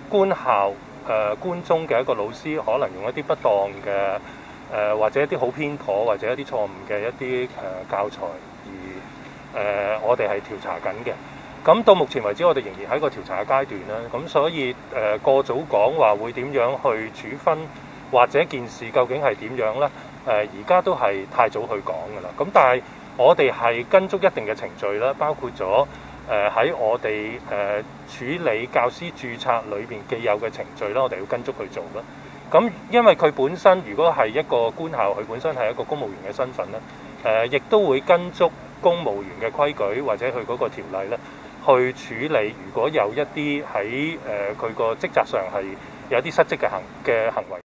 官校官中嘅一個老師可能用一啲不當嘅或者一啲好偏頗或者一啲錯誤嘅一啲教材，而我哋係調查緊嘅。咁到目前為止，我哋仍然喺個調查嘅階段啦。咁所以過早講話會點樣去處分，或者件事究竟係點樣呢？而家都係太早去講㗎啦。咁但係我哋係跟足一定嘅程序啦，包括咗喺我哋處理教師註冊裏邊既有嘅程序啦，我哋要跟足去做啦。咁因為佢本身如果係一個官校，佢本身係一個公務員嘅身份咧，亦都會跟足公務員嘅規矩或者佢嗰個條例咧去處理。如果有一啲喺佢個職責上係有一啲失職嘅行為。